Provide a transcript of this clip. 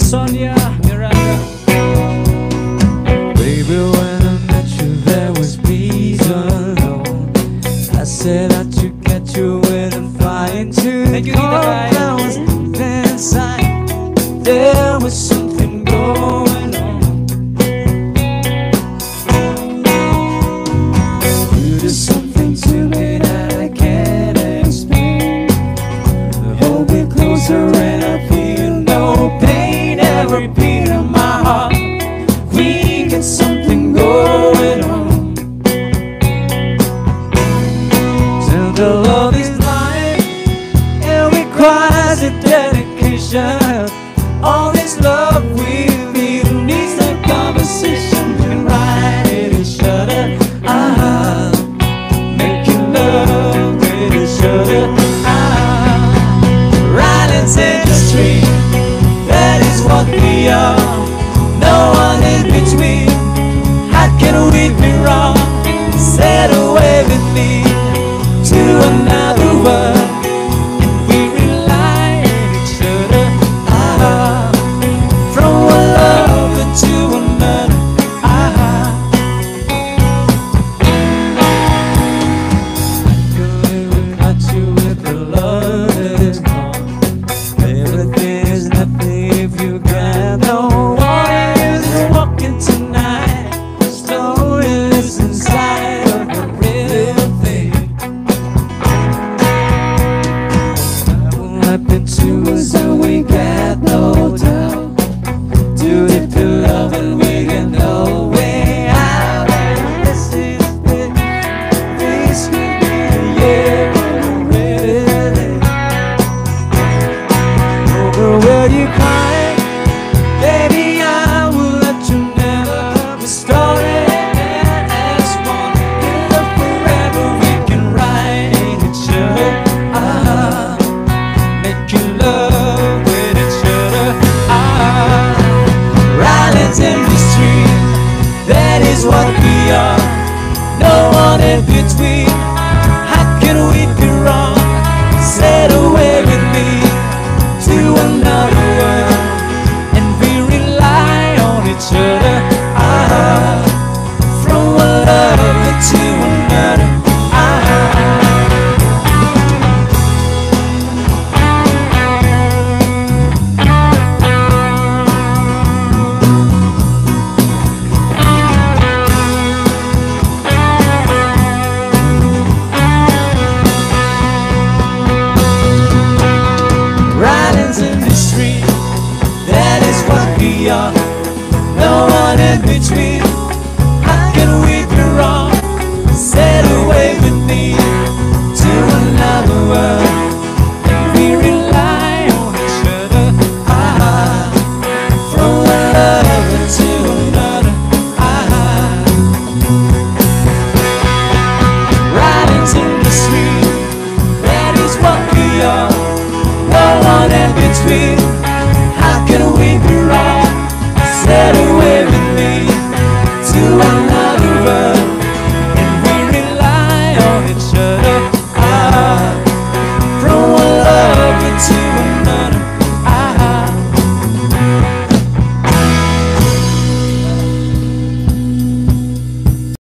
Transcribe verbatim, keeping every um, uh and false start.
Sonia Miranda. Baby, when I met you, there was peace alone. I said I should get you with and fly into the Thank you, Nita Kai. I was inside. There was something going on. You did something to me that I can't explain. Hold me closer and I feel no pain. Every beat of my heart, we got something going on. Till the love is blind, it requires a dedication. All this love we feel needs a conversation. We can write it and shut it. Ah.